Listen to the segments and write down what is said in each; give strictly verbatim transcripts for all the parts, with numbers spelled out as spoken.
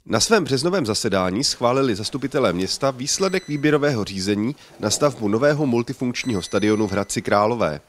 Na svém březnovém zasedání schválili zastupitelé města výsledek výběrového řízení na stavbu nového multifunkčního stadionu v Hradci Králové.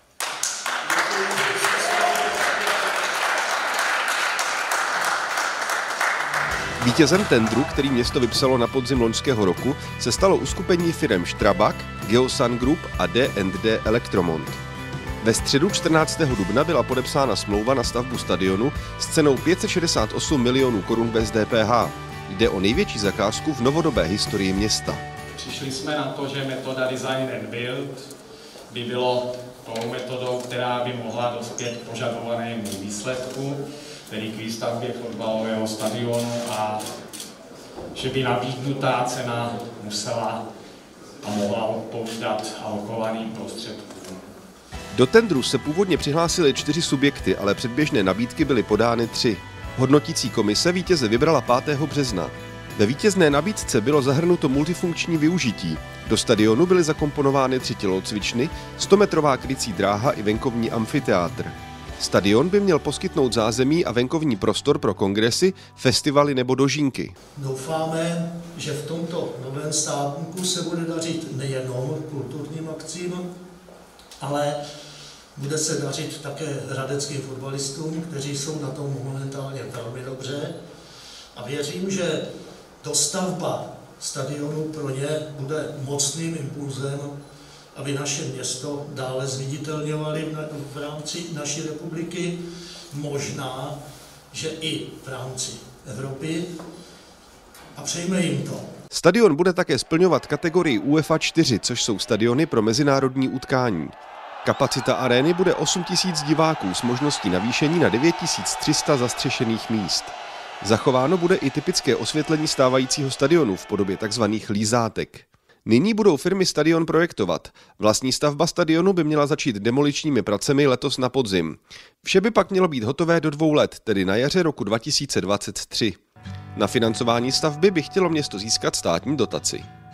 Vítězem tendru, který město vypsalo na podzim loňského roku, se stalo uskupení firem Strabag, Geosan Group a D and D Elektromont. Ve středu čtrnáctého dubna byla podepsána smlouva na stavbu stadionu s cenou pět set šedesát osm milionů korun bez D P H. Jde o největší zakázku v novodobé historii města. Přišli jsme na to, že metoda Design and Build by bylo tou metodou, která by mohla dospět k požadovanému výsledku, tedy k výstavbě fotbalového stadionu, a že by nabídnutá cena musela a mohla odpovídat alokovaným prostředkům. Do tendru se původně přihlásily čtyři subjekty, ale předběžné nabídky byly podány tři. Hodnotící komise vítěze vybrala pátého března. Ve vítězné nabídce bylo zahrnuto multifunkční využití. Do stadionu byly zakomponovány tři tělocvičny, stometrová krycí dráha i venkovní amfiteátr. Stadion by měl poskytnout zázemí a venkovní prostor pro kongresy, festivaly nebo dožínky. Doufáme, že v tomto novém státníku se bude dařit nejenom kulturním akcím, ale bude se dařit také hradeckým fotbalistům, kteří jsou na tom momentálně velmi dobře. A věřím, že dostavba stadionu pro ně bude mocným impulzem, aby naše město dále zviditelňovali v rámci naší republiky, možná, že i v rámci Evropy, a přejme jim to. Stadion bude také splňovat kategorii UEFA čtyři, což jsou stadiony pro mezinárodní utkání. Kapacita arény bude osm tisíc diváků s možností navýšení na devět tisíc tři sta zastřešených míst. Zachováno bude i typické osvětlení stávajícího stadionu v podobě tzv. Lízátek. Nyní budou firmy stadion projektovat. Vlastní stavba stadionu by měla začít demoličními pracemi letos na podzim. Vše by pak mělo být hotové do dvou let, tedy na jaře roku dva tisíce dvacet tři. Na financování stavby by chtělo město získat státní dotaci.